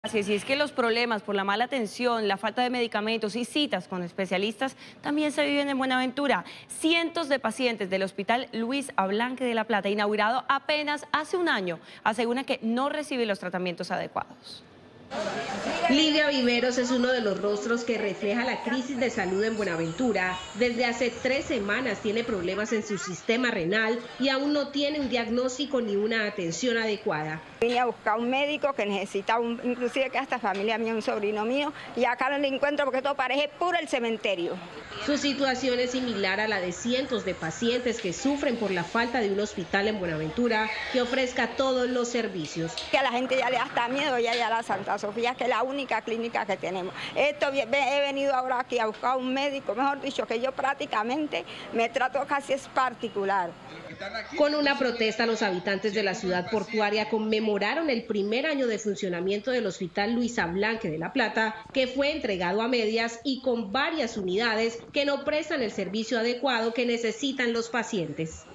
Así es que los problemas por la mala atención, la falta de medicamentos y citas con especialistas también se viven en Buenaventura. Cientos de pacientes del Hospital Luis Ablanque de La Plata, inaugurado apenas hace un año, aseguran que no reciben los tratamientos adecuados. Lidia Viveros es uno de los rostros que refleja la crisis de salud en Buenaventura. Desde hace 3 semanas tiene problemas en su sistema renal y aún no tiene un diagnóstico ni una atención adecuada. Vine a buscar un médico que necesita, inclusive que hasta familia mía, un sobrino mío, y acá no le encuentro porque todo parece puro el cementerio. Su situación es similar a la de cientos de pacientes que sufren por la falta de un hospital en Buenaventura que ofrezca todos los servicios. Que a la gente ya le da hasta miedo ya a la Santa Sofía, que es la única clínica que tenemos. He venido ahora aquí a buscar un médico, mejor dicho, que yo prácticamente me trato casi es particular. Con una protesta, los habitantes de la ciudad portuaria conmemoraron el primer año de funcionamiento del Hospital Luis Ablanque de La Plata, que fue entregado a medias y con varias unidades que no prestan el servicio adecuado que necesitan los pacientes.